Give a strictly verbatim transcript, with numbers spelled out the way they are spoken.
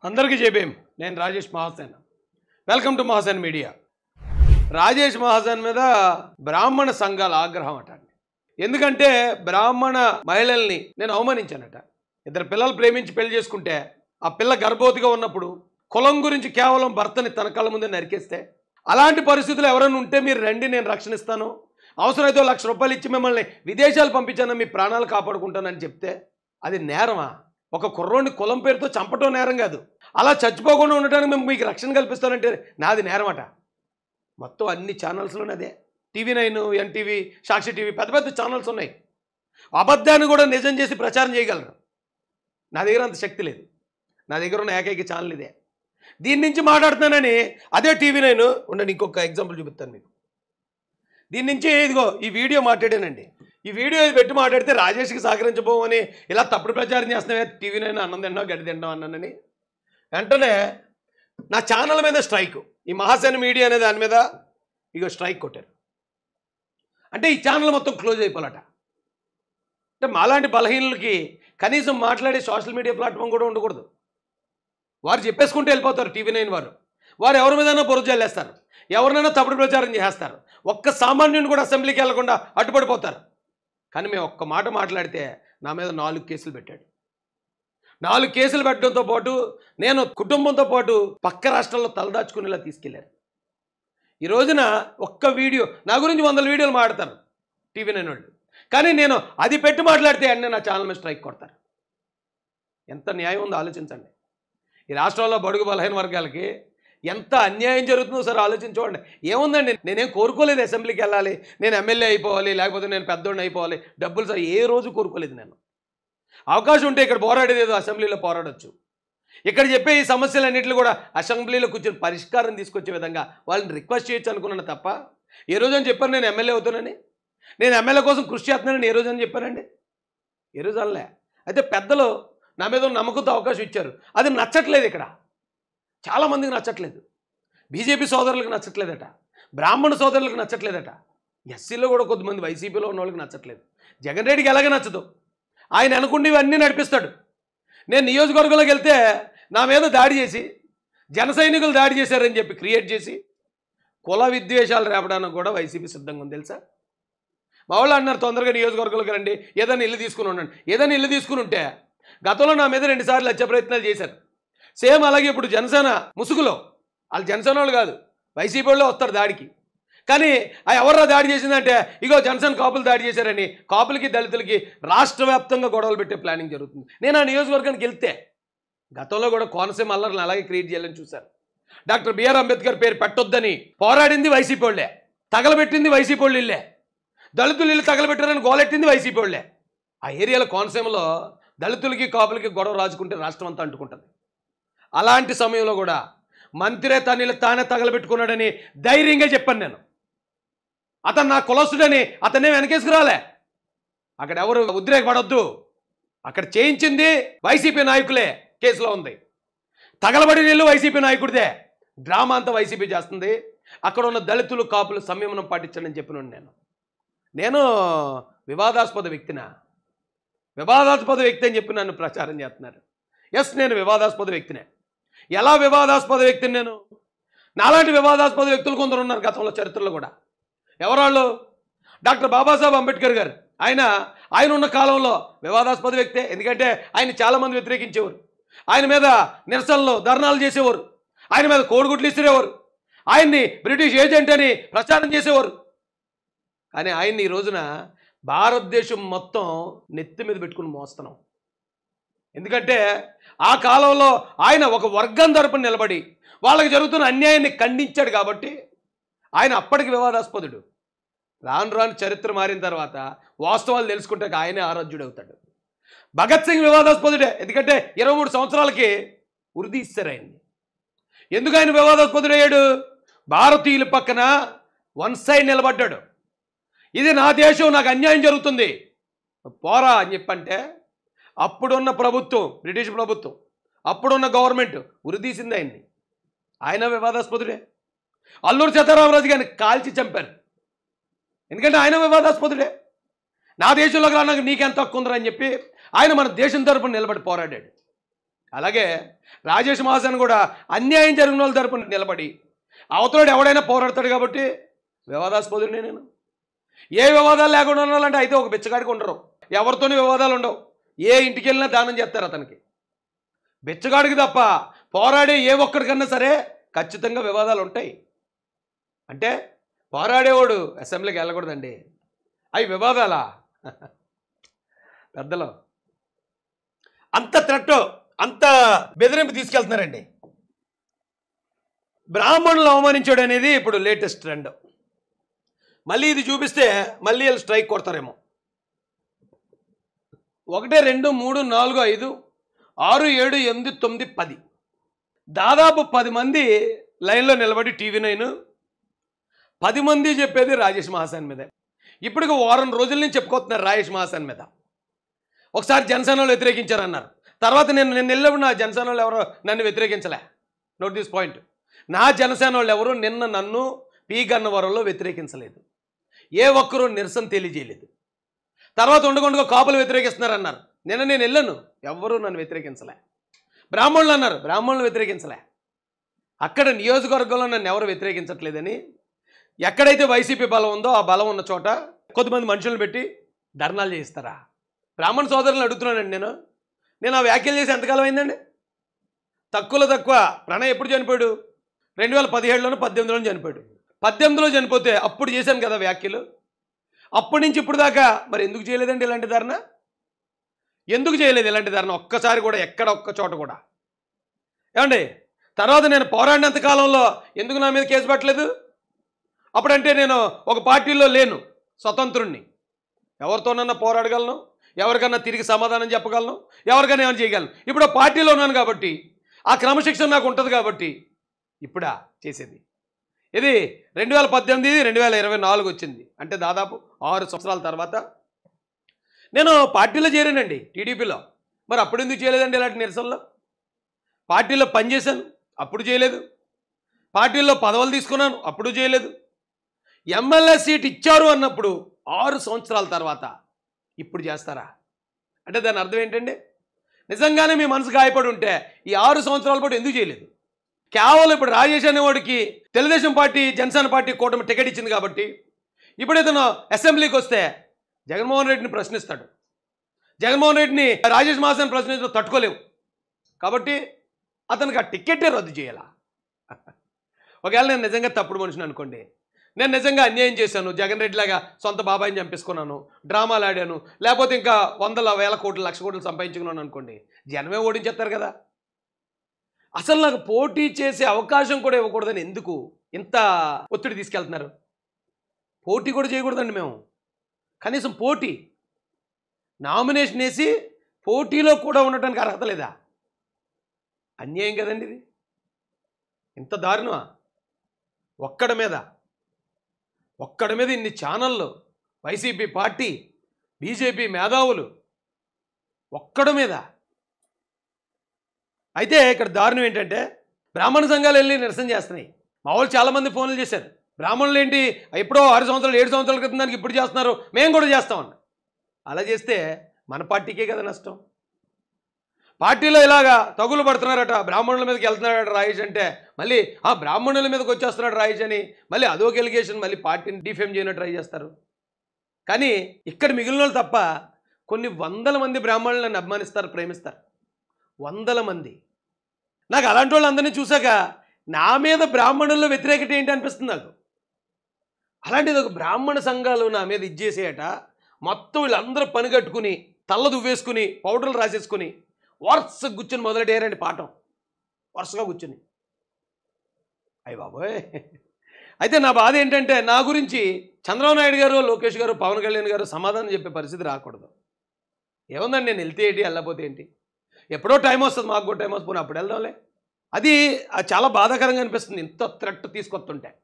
అందరికీ జేబీఎం నేను Rajesh Mahasen welcome to Mahasen media Rajesh Mahasen మీద బ్రాహ్మణ సంఘాల ఆగ్రహం అట ఎందుకంటే బ్రాహ్మణ మహిళల్ని నేను అవమానించానట ఇద్దరు పిల్లలు ప్రేమించి పెళ్లి చేసుకుంటే ఆ పిల్ల గర్భవతిగా ఉన్నప్పుడు కులం గురించి కేవలం భర్తని తన కళ్ళ ముందే నరికేస్తే అలాంటి పరిస్థితులు ఎవరైనా ఉంటే మీరు రండి నేను రక్షణ ఇస్తాను అవసరమైతే లక్ష రూపాయలు ఇచ్చి మిమ్మల్ని విదేశాలు పంపించాను మీ ప్రాణాలు కాపాడుకుంటానని చెప్తే అది నేరమా ఒక కుర్రోడిని కులం పేరుతో చంపటం నేరం కాదు అలా చచ్చిపోకుండా ఉండటానికి మేము మీకు రక్షణ కల్పిస్తానంటే నాది నేరం అట మొత్తం అన్ని ఛానల్స్లోనే అదే TV nine NTV Sakshi TV పెద్ద పెద్ద ఛానల్స్ ఉన్నాయి అబద్ధాన్ని కూడా నిజం చేసి ప్రచారం చేయగలరు నా దగ్గర అంత శక్తి లేదు నా దగ్గర ఉన్న ఏకైక ఛానల్ ఇదే దీని నుంచి మాట్లాడుతున్నానని అదే టీవీ నైన్ ఉండండి ఇంకొక ఎగ్జాంపుల్ చూపిస్తాను మీకు దీని నుంచి ఇదిగో ఈ వీడియో మాట్లాడానండి ఈ వీడియో ఇది పెట్టి మాట్లాడితే రాజేష్కి సహకరించబోమని ఇలా తప్పుడు ప్రచారం చేస్తున్నావే టీవీ నైన్ అన్నం తిన్నావు గడి తిన్నావు అన్నానని వెంటనే నా ఛానల్ మీద స్ట్రైక్ ఈ మహాసేన మీడియా అనే దాని మీద ఇగో స్ట్రైక్ కొట్టారు అంటే ఈ ఛానల్ మొత్తం క్లోజ్ అయిపోవాలట అంటే మాలాంటి బలహీనులకి కనీసం మాట్లాడే సోషల్ మీడియా ప్లాట్ఫామ్ కూడా ఉండకూడదు వారు చెప్పేసుకుంటూ వెళ్ళిపోతారు టీవీ నైన్ వారు వారు ఎవరి మీదైనా బురద జల్లేస్తారు ఎవరినైనా తప్పుడు ప్రచారం చేస్తారు ఒక్క సామాన్యుని కూడా అసెంబ్లీకి వెళ్లకుండా అడ్డుపడిపోతారు కానీ మేము ఒక్క మాట మాట్లాడితే నా మీద నాలుగు కేసులు పెట్టాడు నాలుగు కేసులు పెట్టడంతో పాటు నేను కుటుంబంతో పాటు పక్క రాష్ట్రాల్లో తలదాచుకునేలా తీసుకెళ్లారు ఈ రోజున ఒక్క వీడియో నా గురించి వందల వీడియోలు మాట్లాడతారు టీవీ నైన్ వాళ్ళు కానీ నేను అది పెట్టి మాట్లాడితే అన్నీ నా ఛానల్ మీద స్ట్రైక్ కొడతారు ఎంత న్యాయం ఉందో ఆలోచించండి ఈ రాష్ట్రంలో బడుగు బలహీన వర్గాలకి ఎంత అన్యాయం జరుగుతుందో సార్ ఆలోచించుకోండి ఏముందండి నేనేం కోరుకోలేదు అసెంబ్లీకి వెళ్ళాలి నేను ఎమ్మెల్యే అయిపోవాలి లేకపోతే నేను పెద్దోడిని అయిపోవాలి డబ్బులు సార్ ఏ రోజు కోరుకోలేదు నేను అవకాశం ఉంటే ఇక్కడ పోరాడేది ఏదో అసెంబ్లీలో పోరాడొచ్చు ఇక్కడ చెప్పే ఈ సమస్యలన్నింటిలో కూడా అసెంబ్లీలో కూర్చొని పరిష్కారం తీసుకొచ్చే విధంగా వాళ్ళని రిక్వెస్ట్ చేయొచ్చు అనుకున్నాను తప్ప ఏ రోజు అని చెప్పాను నేను ఎమ్మెల్యే అవుతానని నేను ఎమ్మెల్యే కోసం కృషి చేస్తున్నానని ఏ రోజు అని చెప్పానండి ఏ రోజు అనలే అయితే పెద్దలు నా మీద నమ్మకంతో అవకాశం ఇచ్చారు అది నచ్చట్లేదు ఇక్కడ చాలామందికి నచ్చట్లేదు బీజేపీ సోదరులకు నచ్చట్లేదట బ్రాహ్మణ సోదరులకు నచ్చట్లేదట ఎస్సీలో కూడా కొద్దిమంది వైసీపీలో ఉన్న వాళ్ళకి నచ్చట్లేదు జగన్ రెడ్డికి ఎలాగే నచ్చదు ఆయన అనుకుంటే ఇవన్నీ నడిపిస్తాడు నేను నియోజకవర్గంలోకి వెళ్తే నా మీద దాడి చేసి జన సైనికులు దాడి చేశారని చెప్పి క్రియేట్ చేసి కుల విద్వేషాలు రేపడానికి కూడా వైసీపీ సిద్ధంగా ఉంది తెలుసా మా వాళ్ళు అన్నారు తొందరగా నియోజకవర్గంలోకి రండి ఏదైనా ఇల్లు తీసుకుని ఉండండి ఏదైనా ఇల్లు తీసుకుని ఉంటే గతంలో నా మీద రెండుసార్లు హత్య ప్రయత్నాలు చేశారు సేమ్ అలాగే ఇప్పుడు జనసేన ముసుగులో వాళ్ళు జనసేన వాళ్ళు కాదు వైసీపీ వాళ్ళు వస్తారు దాడికి కానీ ఆ ఎవర్రా దాడి చేసిందంటే ఇగో జనసేన కాపులు దాడి చేశారని కాపులకి దళితులకి రాష్ట్ర వ్యాప్తంగా గొడవలు పెట్టే ప్లానింగ్ జరుగుతుంది నేను ఆ నియోజకవర్గానికి వెళ్తే గతంలో కూడా కోనసీమ అల్లర్ని అలాగే క్రియేట్ చేయాలని చూశారు డాక్టర్ బిఆర్ అంబేద్కర్ పేరు పెట్టొద్దని పోరాడింది వైసీపీ వాళ్ళే తగలబెట్టింది వైసీపీ వాళ్ళు ఇల్లే దళితులు ఇల్లు తగలబెట్టారని గోలెట్టింది వైసీపీ వాళ్ళే ఆ ఏరియాలో కోనసీమలో దళితులకి కాపులకి గొడవ రాజుకుంటే రాష్ట్రం అంతా అంటుకుంటుంది అలాంటి సమయంలో కూడా మంత్రే తనని తానే తగలబెట్టుకున్నాడని ధైర్యంగా చెప్పాను నేను అతను నా కులస్తుడని అతనే వెనకేసుకురాలే అక్కడ ఎవరు ఉద్రేకపడొద్దు అక్కడ చేయించింది వైసీపీ నాయకులే కేసులో ఉంది తగలబడి నీళ్ళు వైసీపీ నాయకుడిదే డ్రామా అంతా వైసీపీ చేస్తుంది అక్కడ ఉన్న దళితులు కాపులు సంయమనం పాటించండి చెప్పినాను నేను నేను వివాదాస్పద వ్యక్తినా వివాదాస్పద వ్యక్తి అని చెప్పి నన్ను ప్రచారం చేస్తున్నారు ఎస్ నేను వివాదాస్పద వ్యక్తినే ఎలా వివాదాస్పద వ్యక్తిని నేను నాలాంటి వివాదాస్పద వ్యక్తులు కొందరు ఉన్నారు గతంలో చరిత్రలో కూడా ఎవరాళ్ళు డాక్టర్ బాబాసాహెబ్ అంబేద్కర్ గారు ఆయన ఆయన ఉన్న కాలంలో వివాదాస్పద వ్యక్తే ఎందుకంటే ఆయన చాలామంది వ్యతిరేకించేవారు ఆయన మీద నిరసనలు ధర్నాలు చేసేవారు ఆయన మీద కోడిగుడ్లు ఇసిరేవారు ఆయన్ని బ్రిటిష్ ఏజెంట్ అని ప్రచారం చేసేవారు కానీ ఆయన్ని ఈ రోజున భారతదేశం మొత్తం నెత్తి మీద పెట్టుకుని మోస్తున్నాం ఎందుకంటే ఆ కాలంలో ఆయన ఒక వర్గం తరపున నిలబడి వాళ్ళకి జరుగుతున్న అన్యాయాన్ని ఖండించాడు కాబట్టి ఆయన అప్పటికి వివాదాస్పదుడు రాను రాను చరిత్ర మారిన తర్వాత వాస్తవాలు తెలుసుకుంటే ఆయనే ఆరాధ్యుడు అవుతాడు భగత్ సింగ్ వివాదాస్పదుడే ఎందుకంటే ఇరవై మూడు సంవత్సరాలకి ఉరి ఇస్తారు ఆయన్ని ఎందుకు ఆయన వివాదాస్పదుడయ్యాడు భారతీయుల పక్కన వన్ సైడ్ నిలబడ్డాడు ఇది నా దేశం నాకు అన్యాయం జరుగుతుంది పోరా అని చెప్పంటే అప్పుడున్న ప్రభుత్వం బ్రిటిష్ ప్రభుత్వం అప్పుడున్న గవర్నమెంట్ ఉరిదీసింది ఆయన్ని ఆయన వివాదాస్పదుడే అల్లూరు సీతారామరాజు గారిని కాల్చి చంపారు ఎందుకంటే ఆయన వివాదాస్పదుడే నా దేశంలోకి రానాకు నీకెంత హక్కు ఉందని చెప్పి ఆయన మన దేశం తరపున నిలబడి పోరాడాడు అలాగే రాజేష్ మహాసేన్ కూడా అన్యాయం జరిగిన వాళ్ళ తరపున నిలబడి అవతలోడు ఎవడైనా పోరాడతాడు కాబట్టి వివాదాస్పదుడినే నేను. ఏ వివాదాలు లేకుండా ఉండాలంటే అయితే ఒక బిచ్చగాడికి ఉండరు, ఎవరితోని వివాదాలు ఉండవు, ఏ ఇంటికి వెళ్ళినా దానం చేస్తారు అతనికి. బిచ్చగాడికి తప్ప పోరాడే ఏ ఒక్కడికన్నా సరే ఖచ్చితంగా వివాదాలు ఉంటాయి. అంటే పోరాడేవాడు అసెంబ్లీకి వెళ్ళకూడదండి, అవి వివాదాలా? పెద్దలు అంత థ్రెట్, అంత బెదిరింపు తీసుకెళ్తున్నారండి. బ్రాహ్మణులు అవమానించాడు అనేది ఇప్పుడు లేటెస్ట్ ట్రెండ్. మళ్ళీ ఇది చూపిస్తే మళ్ళీ వీళ్ళు స్ట్రైక్ కొడతారేమో. ఒకటి రెండు మూడు నాలుగు ఐదు ఆరు ఏడు ఎనిమిది తొమ్మిది పది దాదాపు పది మంది లైన్లో నిలబడి టీవీ నైన్ పది మంది చెప్పేది రాజేష్ మహాసేన్ మీదే. ఇప్పటికి వారం రోజుల నుంచి చెప్పుకోతున్నారు రాజేష్ మహాసేన్ మీద. ఒకసారి జనసేన వాళ్ళు వ్యతిరేకించారన్నారు, తర్వాత నేను నేను వెళ్ళినప్పుడు నా జనసేన వాళ్ళు ఎవరో నన్ను వ్యతిరేకించలే. నోట్ దిస్ పాయింట్, నా జనసేన వాళ్ళు ఎవరు నిన్న నన్ను పీ గన్నవరంలో వ్యతిరేకించలేదు, ఏ ఒక్కరూ నిరసన తెలియజేయలేదు. తర్వాత ఉండకుండా కాపులు వ్యతిరేకిస్తున్నారన్నారు, నిన్న నేను వెళ్ళాను, ఎవరు నన్ను వ్యతిరేకించలే. బ్రాహ్మణులు అన్నారు, బ్రాహ్మణులు వ్యతిరేకించలే. అక్కడ నియోజకవర్గంలో నన్ను ఎవరు వ్యతిరేకించట్లేదని, ఎక్కడైతే వైసీపీ బలం ఉందో ఆ బలం ఉన్న చోట కొంతమంది మనుషులను పెట్టి ధర్నాలు చేయిస్తారా? బ్రాహ్మణ సోదరులను అడుగుతున్నానండి నేను. నేను ఆ వ్యాఖ్యలు చేసి ఎంతకాలం అయిందండి? తక్కువలో తక్కువ. ప్రణయ్ ఎప్పుడు చనిపోయాడు? రెండు వేల పదిహేడులోనూ పద్దెనిమిదిలోనూ చనిపోయాడు. పద్దెనిమిదిలో చనిపోతే అప్పుడు చేశాను కదా వ్యాఖ్యలు. అప్పటి నుంచి ఇప్పుడు దాకా మరి ఎందుకు చేయలేదండి ఇలాంటి ధర్నా? ఎందుకు చేయలేదు ఇలాంటి ధర్నా ఒక్కసారి కూడా, ఎక్కడ ఒక్క చోట కూడా? ఏమండి, తర్వాత నేను పోరాడినంత కాలంలో ఎందుకు నా మీద కేసు పెట్టలేదు? అప్పుడంటే నేను ఒక పార్టీలో లేను, స్వతంత్రుణ్ణి, ఎవరితోనన్నా పోరాడగలను, ఎవరికన్నా తిరిగి సమాధానం చెప్పగలను, ఎవరికైనా ఏమైనా చేయగలను. ఇప్పుడు పార్టీలో ఉన్నాను కాబట్టి ఆ క్రమశిక్షణ నాకు ఉంటుంది కాబట్టి ఇప్పుడా చేసేది. ఇది రెండు వేల పద్దెనిమిది రెండు వేల ఇరవై నాలుగు వచ్చింది అంటే దాదాపు ఆరు సంవత్సరాల తర్వాత నేను పార్టీలో చేరానండి, టీడీపీలో. మరి అప్పుడు ఎందుకు చేయలేదండి ఇలాంటి నిరసనలో? పార్టీలో పనిచేశాను, అప్పుడు చేయలేదు. పార్టీల్లో పదవులు తీసుకున్నాను, అప్పుడు చేయలేదు. ఎమ్మెల్యే సీట్ ఇచ్చారు అన్నప్పుడు ఆరు సంవత్సరాల తర్వాత ఇప్పుడు చేస్తారా? అంటే దాని అర్థం ఏంటండి? నిజంగానే మీ మనసు గాయపడి ఉంటే ఈ ఆరు సంవత్సరాల పాటు ఎందుకు చేయలేదు? కేవలం ఇప్పుడు రాజేష్ అనేవాడికి తెలుగుదేశం పార్టీ జనసేన పార్టీ కూటమి టికెట్ ఇచ్చింది కాబట్టి ఇప్పుడు ఇతను అసెంబ్లీకి వస్తే జగన్మోహన్ రెడ్డిని ప్రశ్నిస్తాడు. జగన్మోహన్ రెడ్డిని రాజేష్ మహాసేన్ ప్రశ్నించడం తట్టుకోలేవు కాబట్టి అతనికి ఆ టికెట్టే రద్దు చేయాలా? ఒకవేళ నేను నిజంగా తప్పుడు మనిషిని అనుకోండి, నేను నిజంగా అన్యాయం చేశాను, జగన్ రెడ్డి లాగా సొంత బాబాయిని చంపేసుకున్నాను, డ్రామాలు ఆడాను, లేకపోతే ఇంకా వందల వేల కోట్లు లక్ష కోట్లు సంపాదించుకున్నాను అనుకోండి, జనమే ఓడించేస్తారు కదా. అసలు నాకు పోటీ చేసే అవకాశం కూడా ఇవ్వకూడదని ఎందుకు ఇంత ఒత్తిడి తీసుకెళ్తున్నారు? పోటీ కూడా చేయకూడదండి మేము, కనీసం పోటీ నామినేషన్ వేసి పోటీలో కూడా ఉండటానికి అర్హత లేదా? అన్యాయం కదండి ఇది. ఇంత దారుణమా? ఒక్కడి మీద ఒక్కడి మీద ఇన్ని ఛానళ్ళు, వైసీపీ పార్టీ, బీజేపీ మేధావులు, ఒక్కడి మీద. అయితే ఇక్కడ దారుణం ఏంటంటే బ్రాహ్మణ సంఘాలు వెళ్ళి నిరసన చేస్తున్నాయి. మా వాళ్ళు చాలామంది ఫోన్లు చేశారు, బ్రాహ్మణులు ఏంటి ఎప్పుడో ఆరు సంవత్సరాలు ఏడు సంవత్సరాల క్రితం దానికి ఇప్పుడు చేస్తున్నారు, మేము కూడా చేస్తామన్న. అలా చేస్తే మన పార్టీకే కదా నష్టం. పార్టీలో ఇలాగా తగులు పడుతున్నారట, బ్రాహ్మణుల మీదకి వెళ్తున్నాడట రాయేష్ అంటే మళ్ళీ ఆ బ్రాహ్మణుల మీదకి వచ్చేస్తున్నాడు రాయేష్ అని మళ్ళీ అదొక ఎలిగేషన్, మళ్ళీ పార్టీని డిఫేమ్ చేయనట్టు ట్రై చేస్తారు. కానీ ఇక్కడ మిగిలిన వాళ్ళు తప్ప కొన్ని వందల మంది బ్రాహ్మణులను అభిమానిస్తారు, ప్రేమిస్తారు, వందల మంది. నాకు అలాంటి వాళ్ళు అందరినీ చూశాక నా మీద బ్రాహ్మణుల్లో వ్యతిరేకత ఏంటి అనిపిస్తుంది నాకు. అలాంటిది ఒక బ్రాహ్మణ సంఘాలు నా మీద ఇచ్చేసేయట, మొత్తం వీళ్ళందరూ పని కట్టుకుని తల్ల దువ్వేసుకుని పౌడర్లు రాసేసుకుని వరుసగా కూర్చొని మొదలెట్టారండి పాఠం, వరుసగా కూర్చుని. అయ్య బాబోయ్. అయితే నా బాధ ఏంటంటే నా గురించి చంద్రబాబు నాయుడు గారు, లోకేష్ గారు, పవన్ కళ్యాణ్ గారు సమాధానం చెప్పే పరిస్థితి రాకూడదు. ఏముందండి, నేను వెళ్తే ఏంటి, వెళ్ళకపోతే ఏంటి, ఎప్పుడో టైం వస్తుంది, మాకు కూడా టైం వస్తుంది, అప్పుడు వెళ్దాంలే. అది చాలా బాధాకరంగా అనిపిస్తుంది ఇంత థ్రెట్ తీసుకొస్తుంటే.